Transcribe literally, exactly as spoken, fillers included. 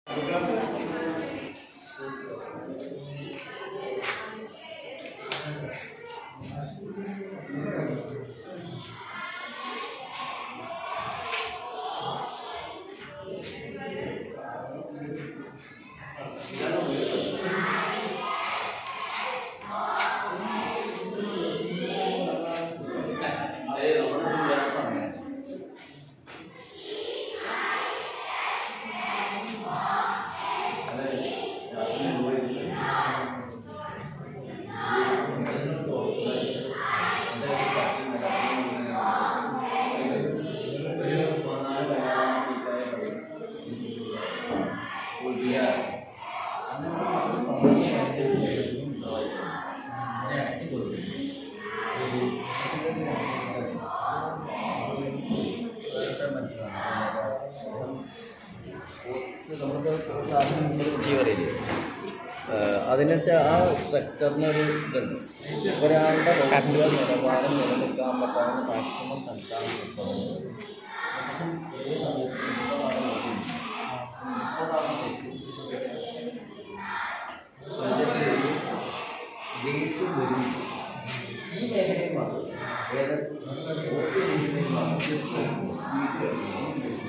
അതിനകത്ത് ആ സ്ട്രക്ചറിനൊരു ഇതുണ്ട്. ഒരാളുടെ ഭൗതിക നിലവാരം നിലനിൽക്കാൻ പറ്റാവുന്ന മാക്സിമം സ്ഥലത്താണ് ഈ മേഖലയിൽ മാത്രം ഏതൊക്കെ